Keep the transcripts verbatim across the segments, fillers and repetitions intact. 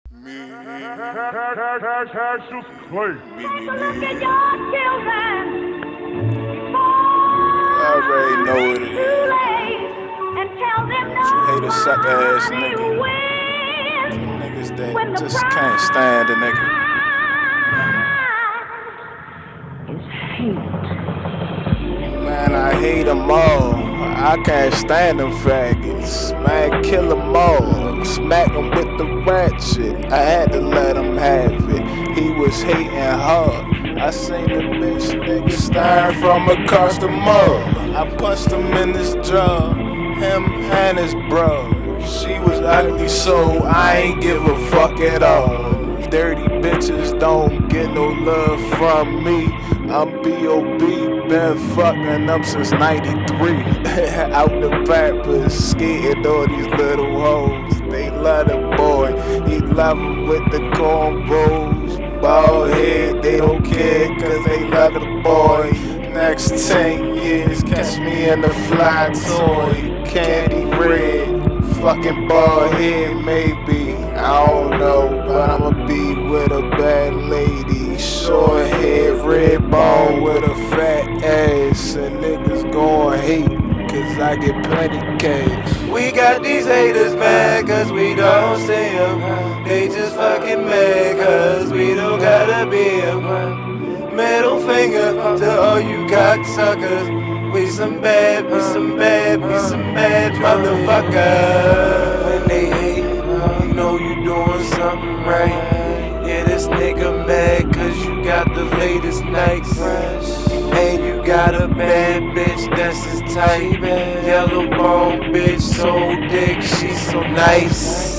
Me, me, me, me. Look at your children. I already know what it is. And tell them You hate a sucker ass nigga. Some niggas that just can't stand a nigga. Man, I hate them all. I can't stand them faggots. Man, kill them all. Smack them with the ratchet. I had to let him have it. He was hating hard. I seen the bitch nigga staring from across the mall. I punched him in his jaw. Him and his bro. She was ugly, so I ain't give a fuck at all. Dirty bitches don't get no love from me. I'm B O B, been fucking them since ninety-three. Out the Pampers, skating all these little hoes. They love the boy, he love him with the cornrows. Bald head, they don't care cause they love the boy. Next ten years, catch me in the fly toy. Candy red, fucking bald head maybe. I don't know, but I'ma be with a bad lady. Short head, red bone with a fat ass. And niggas gon' hate, cause I get plenty cash. We got these haters mad cause we don't see them. They just fucking mad cause we don't gotta be them. Middle finger to all you cocksuckers. We some bad, we some bad, we some bad motherfuckers. When they hate, you know you doing something right. Yeah, this nigga mad cause you got the latest nights. And you got a bad bitch that's his type. Yellow bone bitch, so dick, she's so nice.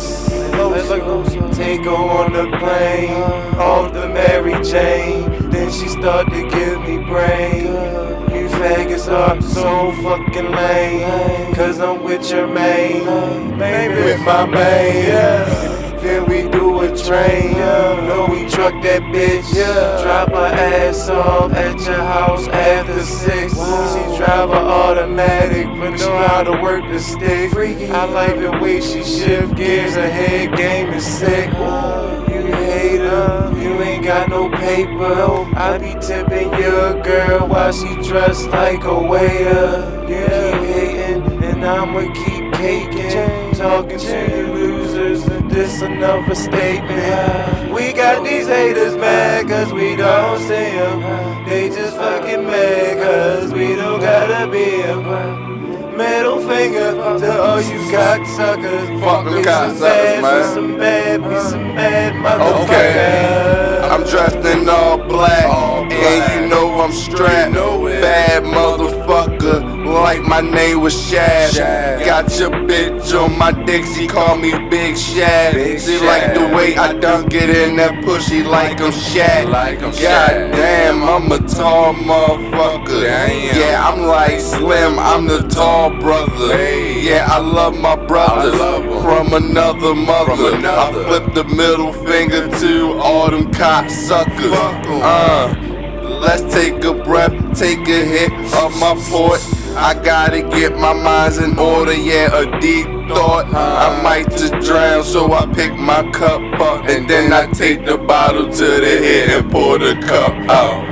Take her on the plane, off the Mary Jane. Then she start to give me brain. You faggots are so fucking lame. Cause I'm with your main, with my main, yeah. Then we do a train, yeah. No, we truck that bitch, yeah. Drop her ass off at your house after six. She drive a automatic, but know how to work the stick. I like the way she shift gears, her head game is sick. You hate her, you ain't got no paper. I be tipping your girl while she dressed like a waiter. You keep hating, and I'ma keep caking. Talking to you losers, and this another statement. We got these haters mad cause we don't see them. They just fucking mad cause we don't gotta be them. Middle finger to all you cocksuckers. Fuck them cocksuckers, man. We some bad, we some bad motherfuckers. Okay, I'm dressed in all black, all black. And you know I'm strapped. You know bad motherfucker, like my name was Shad. Shad. Got your bitch on my dick, she call me Big Shad. Big she Shad. Like the way I dunk it in that pussy like I'm Shad. Like I'm God damn, I'm a tall motherfucker. Damn. Yeah, I'm like Slim, I'm the tall brother. Hey. Yeah, I love my brothers love from another mother. From another. I flip the middle finger to all them cocksuckers. Uh, let's take a breath, take a hit of my port. I gotta get my minds in order, yeah, a deep thought. I might just drown, so I pick my cup up, and then I take the bottle to the head and pour the cup out.